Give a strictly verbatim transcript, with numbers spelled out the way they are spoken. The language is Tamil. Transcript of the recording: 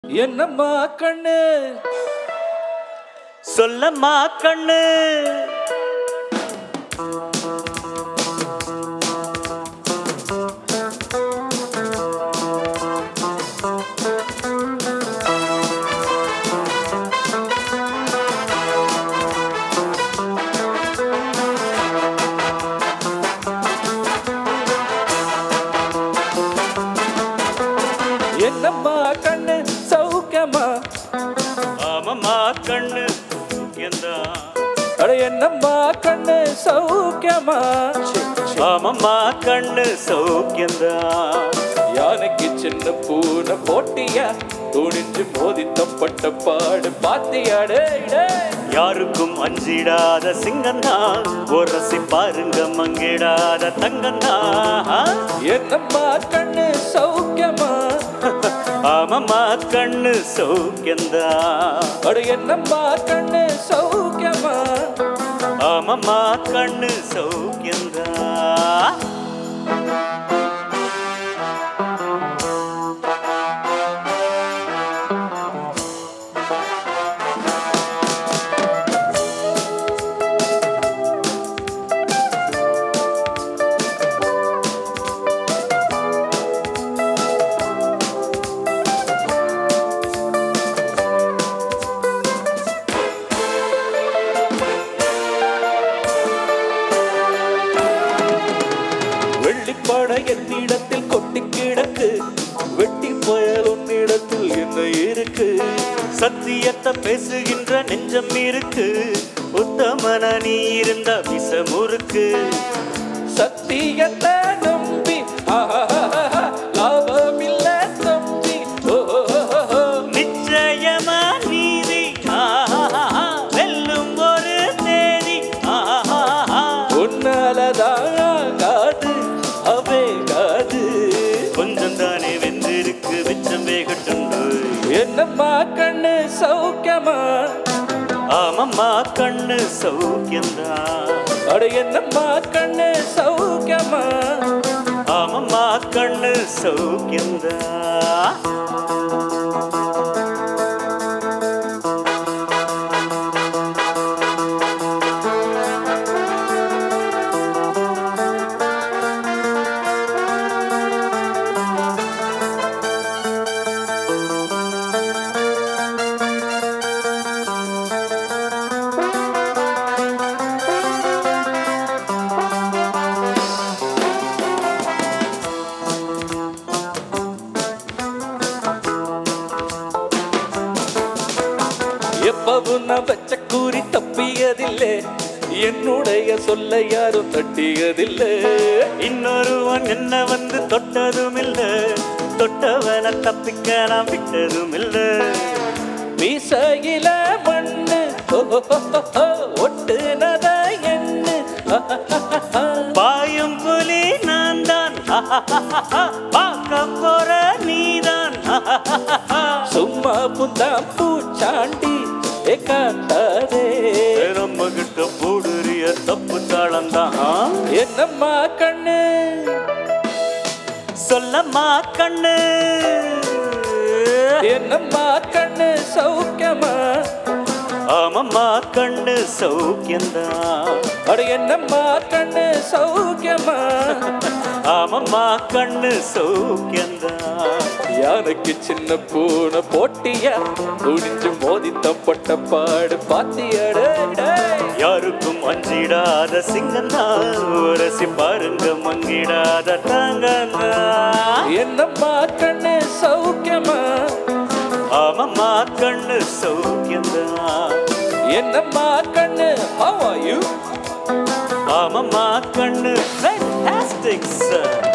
என்னம்மா கண்ணு சொல்லம்மா கண்ணு என்னம்மா கண்ணு சௌக்கியமா ஆமம்மா கண்ணு எந்தா அட என்னம்மா கண்ணு சௌக்கியமா ஆமம்மா கண்ணு சௌக்கியந்தா யானைக்கு சின்ன பூனை போட்டியா துணிஞ்சு மோதி தப்பட்ட பாடு பாத்தியாடு யாருக்கும் அஞ்சிடாத சிங்கந்தா ஒரசி பாருங்க மங்கிடாத தங்கந்தா என்னம்மா கண்ணு சௌக்கியமா ஆமம்மா கண்ணு சௌக்கியந்தா அட என்னம்மா கண்ணு சௌக்கியமா ஆமம்மா கண்ணு சௌக்கியந்தா வெள்ளிப்படை என்னிடத்தில் கொட்டி கிடக்கு வெட்டி பயல் உன்னிடத்தில் என்ன இருக்கு சத்தியத்தை பேசுகின்ற நெஞ்சம் இருக்கு உத்தமன நீ இருந்த விஷமுருக்கு சத்தியத்தை நம்பி லாபமில்ல தம்பி நிச்சயமா நீதி வெல்லும் ஒரு தேதி உன்னாலதான் காது அவே காது கொஞ்சம் தானே வென்றிருக்கு மிச்சம் வேகட்டுண்டு என்னம்மா கண்ணு சௌக்கியமா ஆமம்மா கண்ணு சௌக்கியந்தா அட என்னம்மா கண்ணு சௌக்கியமா ஆமம்மா கண்ணு சௌக்கியந்தா எப்பவும் நான் வச்ச கூறி தப்பியதில்லை என்னுடைய சொல்ல யாரும் தட்டியதில்லை இன்னொருவன் என்ன வந்து தொட்டதும் இல்ல தொட்டவன தப்பிக்க நான் விட்டதும் இல்ல மீசையில மண்ணு ஒட்டுனத எண்ணு பாயும் புலி நான் தான் பார்க்க போற நீதான் சும்மா புந்தாம் பூச்சாண்டி காட்டாதே நம்ம கிட்ட போடுறிய தப்பு தாளம் தான் என்னம்மா கண்ணு சொல்லம்மா கண்ணு என்னம்மா கண்ணு சௌக்கியமா ஆமம்மா கண்ணு சௌக்கியந்தா அட என்னம்மா கண்ணு சௌக்கியமா ஆமம்மா கண்ணு சௌக்கியந்தா யானைக்கு சின்ன பூனை போட்டியா துணிஞ்சு மோதி தப்பட்ட பாடு பாத்தியாடு யாருக்கும் அஞ்சிடாத சிங்கந்தா ஒரசி பாருங்க மங்கிடாத தங்கந்தா என்னம்மா கண்ணு சௌக்கியமா ஆமம்மா கண்ணு சௌக்கியந்தா என்னம்மா கண்ணு how are you ஆமம்மா கண்ணு fantastic sir